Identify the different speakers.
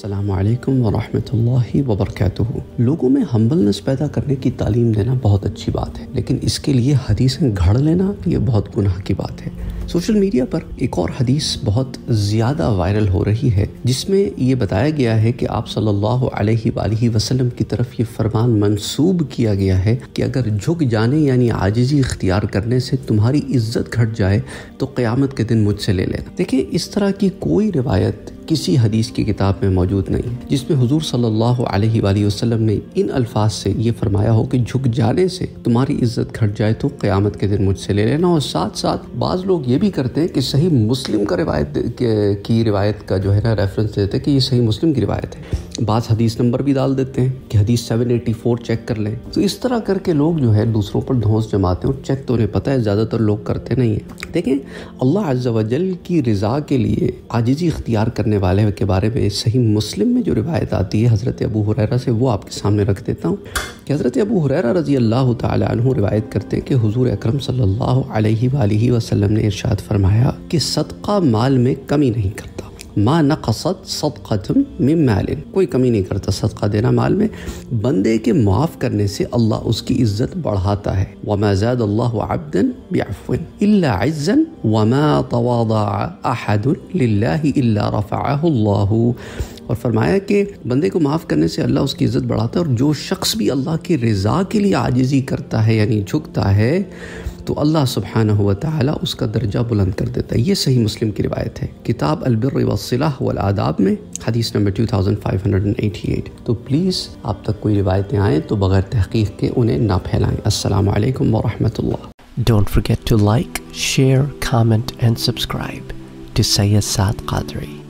Speaker 1: السلام علیکم ورحمۃ اللہ وبرکاتہ۔ لوگوں میں ہمبلنس پیدا کرنے کی تعلیم دینا بہت اچھی بات ہے، لیکن اس کے لیے حدیثیں گھڑ لینا یہ بہت گناہ کی بات ہے۔ سوشل میڈیا پر ایک اور حدیث بہت زیادہ وائرل ہو رہی ہے، جس میں یہ بتایا گیا ہے کہ آپ صلی اللہ علیہ وآلہ وسلم کی طرف یہ فرمان منسوب کیا گیا ہے کہ اگر جھک جانے یعنی عاجزی اختیار کرنے سے تمہاری عزت گھٹ جائے تو قیامت کے دن مجھ سے لے لینا۔ دیکھیں، اس طرح کی کوئی روایت کسی حدیث کی کتاب میں موجود نہیں ہے جس میں حضور صلی اللہ علیہ وآلہ وسلم نے ان الفاظ سے یہ فرمایا ہو کہ جھک جانے سے تمہاری عزت گھٹ جائے تو قیامت کے دن مجھ سے لے لینا۔ اور ساتھ ساتھ بعض لوگ یہ بھی کرتے ہیں کہ صحیح مسلم کا روایت کا جو ہے نا ریفرنس دیتے ہیں کہ یہ صحیح مسلم کی روایت ہے، بعض حدیث نمبر بھی ڈال دیتے ہیں کہ حدیث 784 چیک کر لیں۔ تو اس طرح کر کے لوگ جو ہے دوسروں پر دھونس جماتے ہیں، اور چیک تو انہیں پتہ ہے زیادہ تر لوگ کرتے نہیں ہیں۔ دیکھیں، اللہ عز و جل کی رضا کے لیے عاجزی اختیار کرنے والے کے بارے میں صحیح مسلم میں جو روایت آتی ہے حضرت ابو ہریرہ سے، وہ آپ کے سامنے رکھ دیتا ہوں کہ حضرت ابو ہریرہ رضی اللہ تعالی عنہ روایت کرتے ہیں کہ حضور اکرم صلی اللہ علیہ وآلہ وسلم نے ارشاد فرمایا کہ صدقہ مال میں کمی نہیں کرتا، ما نقصت صدقۃ من مال، کوئی کمی نہیں کرتا صدقہ دینا مال میں، بندے کے معاف کرنے سے اللہ اس کی عزت بڑھاتا ہے۔ وما زاد اللہ عبدا بعفو الا عزا وما تواضع احد للہ الا رفعہ اللہ، اور فرمایا کہ بندے کو معاف کرنے سے اللہ اس کی عزت بڑھاتا ہے، اور جو شخص بھی اللہ کی رضا کے لیے عاجزی کرتا ہے یعنی جھکتا ہے تو اللہ سبحانہ و تعالی اس کا درجہ بلند کر دیتا ہے۔ یہ صحیح مسلم کی روایت ہے، کتاب البر والصلہ والآداب میں حدیث نمبر 2588۔ تو پلیز آپ تک کوئی روایتیں آئیں تو بغیر تحقیق کے انہیں نہ پھیلائیں۔ السلام علیکم ورحمۃ اللہ۔
Speaker 2: Don't forget to like, share, comment and subscribe to Sayyid Saad Qadri.